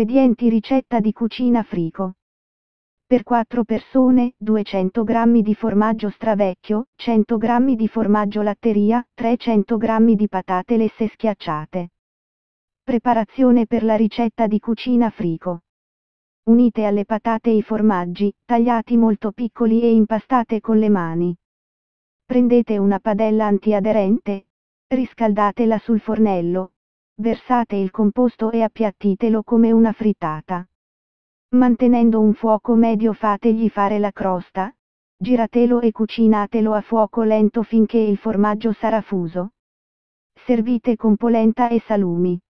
Ingredienti: ricetta di cucina frico. Per 4 persone, 200 g di formaggio stravecchio, 100 g di formaggio latteria, 300 g di patate lesse schiacciate. Preparazione per la ricetta di cucina frico. Unite alle patate i formaggi, tagliati molto piccoli e impastate con le mani. Prendete una padella antiaderente, riscaldatela sul fornello, versate il composto e appiattitelo come una frittata. Mantenendo un fuoco medio fategli fare la crosta, giratelo e cucinatelo a fuoco lento finché il formaggio sarà fuso. Servite con polenta e salumi.